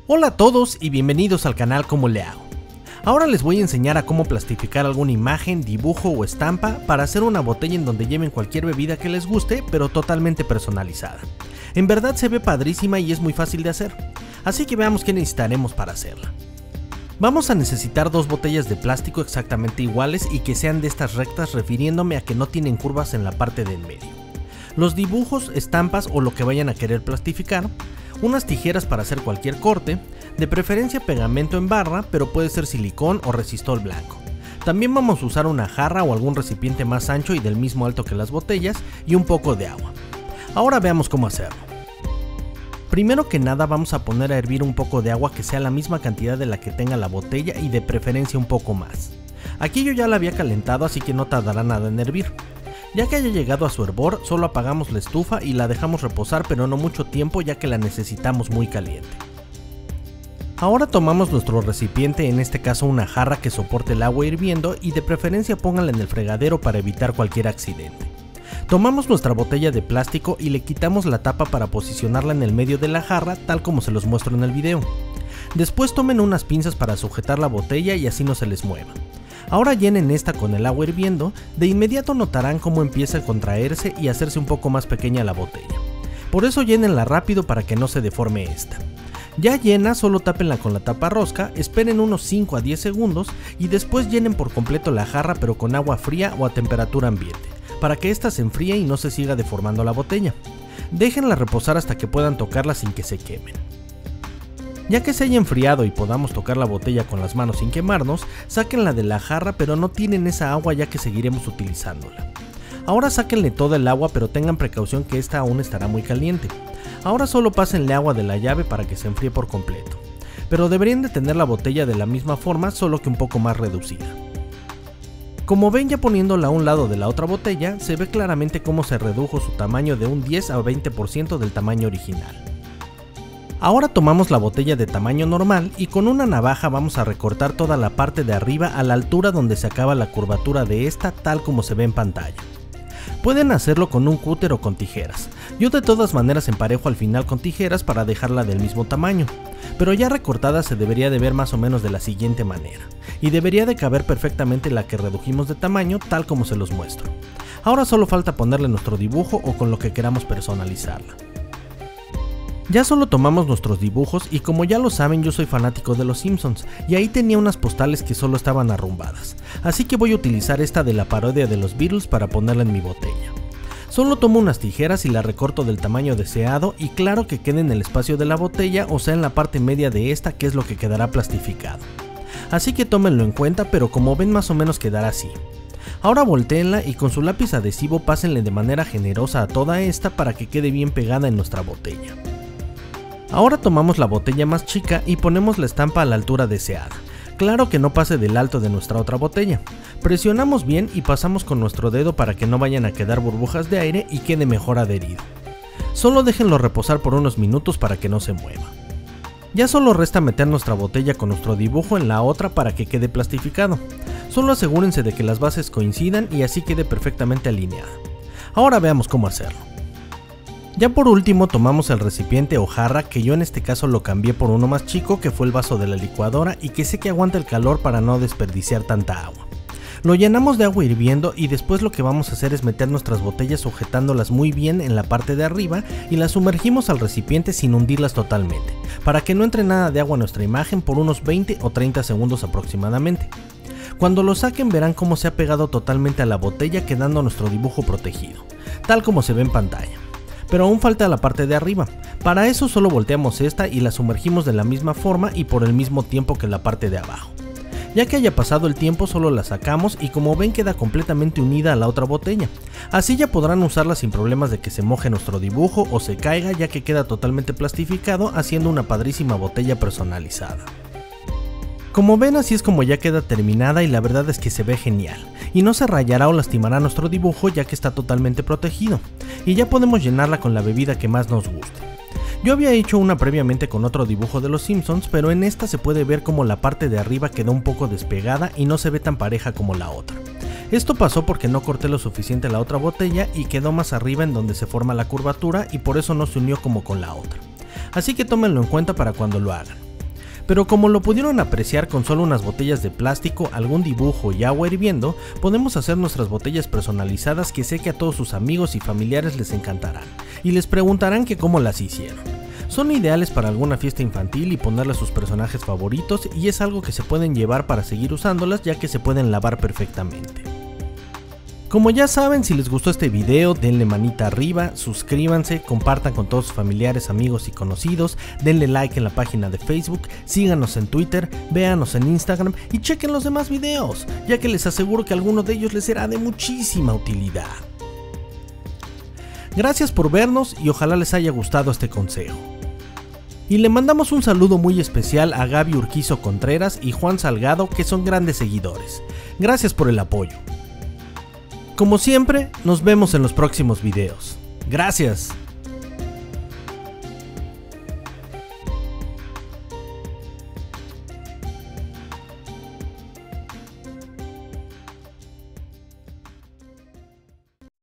Hola a todos y bienvenidos al canal Cómo Le Hago. Ahora les voy a enseñar a cómo plastificar alguna imagen, dibujo o estampa para hacer una botella en donde lleven cualquier bebida que les guste, pero totalmente personalizada. En verdad se ve padrísima y es muy fácil de hacer, así que veamos qué necesitaremos para hacerla. Vamos a necesitar dos botellas de plástico exactamente iguales y que sean de estas rectas, refiriéndome a que no tienen curvas en la parte del medio. Los dibujos, estampas o lo que vayan a querer plastificar, unas tijeras para hacer cualquier corte, de preferencia pegamento en barra, pero puede ser silicón o resistol blanco. También vamos a usar una jarra o algún recipiente más ancho y del mismo alto que las botellas y un poco de agua. Ahora veamos cómo hacerlo. Primero que nada vamos a poner a hervir un poco de agua que sea la misma cantidad de la que tenga la botella y de preferencia un poco más. Aquí yo ya la había calentado, así que no tardará nada en hervir. Ya que haya llegado a su hervor, solo apagamos la estufa y la dejamos reposar, pero no mucho tiempo ya que la necesitamos muy caliente. Ahora tomamos nuestro recipiente, en este caso una jarra que soporte el agua hirviendo, y de preferencia pónganla en el fregadero para evitar cualquier accidente. Tomamos nuestra botella de plástico y le quitamos la tapa para posicionarla en el medio de la jarra, tal como se los muestro en el video. Después tomen unas pinzas para sujetar la botella y así no se les mueva. Ahora llenen esta con el agua hirviendo, de inmediato notarán cómo empieza a contraerse y hacerse un poco más pequeña la botella. Por eso llénenla rápido para que no se deforme esta. Ya llena, solo tápenla con la tapa rosca, esperen unos 5 a 10 segundos y después llenen por completo la jarra, pero con agua fría o a temperatura ambiente, para que ésta se enfríe y no se siga deformando la botella. Déjenla reposar hasta que puedan tocarla sin que se quemen. Ya que se haya enfriado y podamos tocar la botella con las manos sin quemarnos, sáquenla de la jarra, pero no tiren esa agua ya que seguiremos utilizándola. Ahora sáquenle toda el agua, pero tengan precaución que esta aún estará muy caliente. Ahora solo pásenle agua de la llave para que se enfríe por completo, pero deberían de tener la botella de la misma forma, solo que un poco más reducida. Como ven, ya poniéndola a un lado de la otra botella, se ve claramente cómo se redujo su tamaño de un 10 a 20% del tamaño original. Ahora tomamos la botella de tamaño normal y con una navaja vamos a recortar toda la parte de arriba a la altura donde se acaba la curvatura de esta, tal como se ve en pantalla. Pueden hacerlo con un cúter o con tijeras. Yo de todas maneras emparejo al final con tijeras para dejarla del mismo tamaño, pero ya recortada se debería de ver más o menos de la siguiente manera, y debería de caber perfectamente la que redujimos de tamaño, tal como se los muestro. Ahora solo falta ponerle nuestro dibujo o con lo que queramos personalizarla. Ya solo tomamos nuestros dibujos y como ya lo saben, yo soy fanático de los Simpsons y ahí tenía unas postales que solo estaban arrumbadas, así que voy a utilizar esta de la parodia de los Beatles para ponerla en mi botella. Solo tomo unas tijeras y la recorto del tamaño deseado y claro que quede en el espacio de la botella, o sea en la parte media de esta, que es lo que quedará plastificado. Así que tómenlo en cuenta, pero como ven más o menos quedará así. Ahora voltéenla y con su lápiz adhesivo pásenle de manera generosa a toda esta para que quede bien pegada en nuestra botella. Ahora tomamos la botella más chica y ponemos la estampa a la altura deseada. Claro que no pase del alto de nuestra otra botella. Presionamos bien y pasamos con nuestro dedo para que no vayan a quedar burbujas de aire y quede mejor adherido. Solo déjenlo reposar por unos minutos para que no se mueva. Ya solo resta meter nuestra botella con nuestro dibujo en la otra para que quede plastificado. Solo asegúrense de que las bases coincidan y así quede perfectamente alineada. Ahora veamos cómo hacerlo. Ya por último tomamos el recipiente o jarra, que yo en este caso lo cambié por uno más chico, que fue el vaso de la licuadora y que sé que aguanta el calor para no desperdiciar tanta agua. Lo llenamos de agua hirviendo y después lo que vamos a hacer es meter nuestras botellas sujetándolas muy bien en la parte de arriba y las sumergimos al recipiente sin hundirlas totalmente, para que no entre nada de agua a nuestra imagen por unos 20 o 30 segundos aproximadamente. Cuando lo saquen verán cómo se ha pegado totalmente a la botella, quedando nuestro dibujo protegido, tal como se ve en pantalla. Pero aún falta la parte de arriba. Para eso solo volteamos esta y la sumergimos de la misma forma y por el mismo tiempo que la parte de abajo. Ya que haya pasado el tiempo solo la sacamos y como ven queda completamente unida a la otra botella. Así ya podrán usarla sin problemas de que se moje nuestro dibujo o se caiga, ya que queda totalmente plastificado, haciendo una padrísima botella personalizada. Como ven, así es como ya queda terminada y la verdad es que se ve genial y no se rayará o lastimará nuestro dibujo, ya que está totalmente protegido, y ya podemos llenarla con la bebida que más nos guste. Yo había hecho una previamente con otro dibujo de los Simpsons, pero en esta se puede ver como la parte de arriba quedó un poco despegada y no se ve tan pareja como la otra. Esto pasó porque no corté lo suficiente la otra botella y quedó más arriba en donde se forma la curvatura y por eso no se unió como con la otra. Así que tómenlo en cuenta para cuando lo hagan. Pero como lo pudieron apreciar con solo unas botellas de plástico, algún dibujo y agua hirviendo, podemos hacer nuestras botellas personalizadas que sé que a todos sus amigos y familiares les encantarán, y les preguntarán que cómo las hicieron. Son ideales para alguna fiesta infantil y ponerle a sus personajes favoritos, y es algo que se pueden llevar para seguir usándolas ya que se pueden lavar perfectamente. Como ya saben, si les gustó este video, denle manita arriba, suscríbanse, compartan con todos sus familiares, amigos y conocidos, denle like en la página de Facebook, síganos en Twitter, véanos en Instagram y chequen los demás videos, ya que les aseguro que alguno de ellos les será de muchísima utilidad. Gracias por vernos y ojalá les haya gustado este consejo. Y le mandamos un saludo muy especial a Gaby Urquizo Contreras y Juan Salgado, que son grandes seguidores. Gracias por el apoyo. Como siempre, nos vemos en los próximos videos. Gracias.